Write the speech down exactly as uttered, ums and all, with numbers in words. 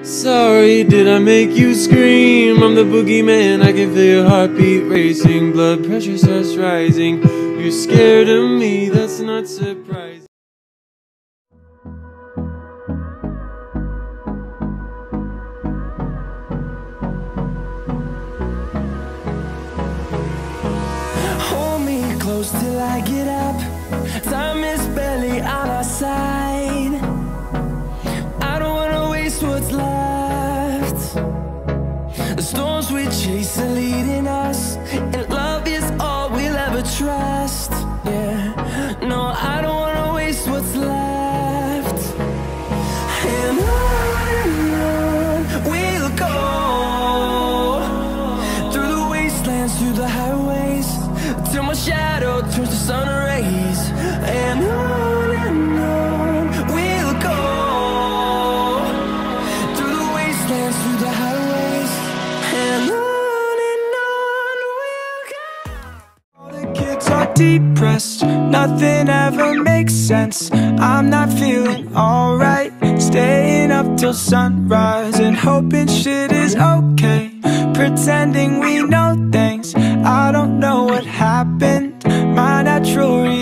Sorry, did I make you scream? I'm the boogeyman, I can feel your heartbeat racing. Blood pressure starts rising. You're scared of me, that's not surprising. Hold me close till I get up. Time is barely on our side. I don't wanna waste what's left. The storms we chase are leading us, and love is all we'll ever trust. Yeah, no, I don't wanna waste what's left. And on and on we'll go, through the wastelands, through the highways, till my shadow turns to sun rays. And on and on we'll go, through the wastelands, through the highways, and on and on we'll go. All the kids are depressed, nothing ever makes sense. I'm not feeling alright, staying up till sunrise and hoping shit is okay, pretending we know things. I don't know what happened, my natural